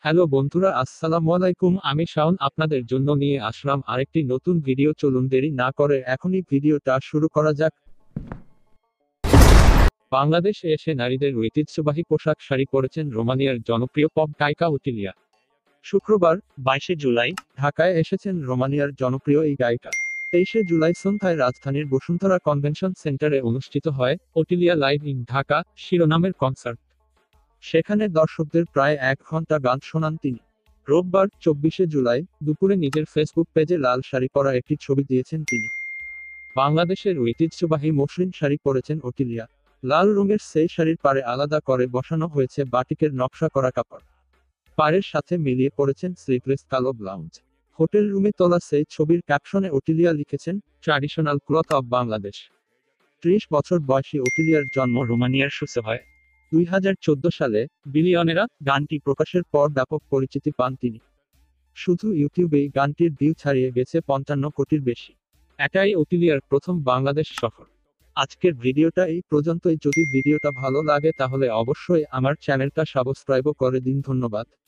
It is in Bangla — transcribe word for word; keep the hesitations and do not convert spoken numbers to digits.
হ্যালো বন্ধুরা, আসসালামু আলাইকুম। আমি শাওন আপনাদের জন্য নিয়ে আসলাম আরেকটি নতুন ভিডিও। চলুন দেরি না করে এখনই ভিডিওটা শুরু করা যাক। বাংলাদেশে এসে নারীদের ঐতিহ্যবাহী পোশাক শাড়ি পরেছেন রোমানিয়ার জনপ্রিয় পপ গায়িকা ওটিলিয়া। শুক্রবার বাইশে জুলাই ঢাকায় এসেছেন রোমানিয়ার জনপ্রিয় এই গায়িকা। তেইশে জুলাই সন্ধ্যায় রাজধানীর বসুন্ধরা কনভেনশন সেন্টারে অনুষ্ঠিত হয় ওটিলিয়া লাইভ ইন ঢাকা শিরোনামের কনসার্ট। সেখানে দর্শকদের প্রায় এক ঘন্টা গান শোনান তিনি। রোববার চব্বিশে জুলাই দুপুরে নিজের ফেসবুক পেজে লাল শাড়ি পরা একটি ছবি দিয়েছেন তিনি। বাংলাদেশের ঐতিহ্যবাহী মসৃণ শাড়ি পরেছেন ওটিলিয়া। লাল রঙের সেই শাড়ির পাড়ে আলাদা করে বসানো হয়েছে বাটিকের নকশা করা কাপড়। পাড়ের সাথে মিলিয়ে পরেছেন স্লিভলেস কালো ব্লাউজ। হোটেল রুমে তোলা সেই ছবির ক্যাপশনে ওটিলিয়া লিখেছেন, ট্র্যাডিশনাল ক্লথ অব বাংলাদেশ। ত্রিশ বছর বয়সী ওটিলিয়ার জন্ম রোমানিয়ার সুসেভায়। দুই হাজার চোদ্দ সালে বিলিয়নেরা গানটি প্রকাশের পর ব্যাপক পরিচিতি পান তিনি। শুধু ইউটিউবেই গানটির ভিউ ছাড়িয়ে গেছে পঞ্চান্ন কোটির বেশি। এটাই ওটিলিয়ার প্রথম বাংলাদেশ সফর। আজকের ভিডিওটা এই পর্যন্তই। যদি ভিডিওটা ভালো লাগে তাহলে অবশ্যই আমার চ্যানেলটা সাবস্ক্রাইব করে দিন। ধন্যবাদ।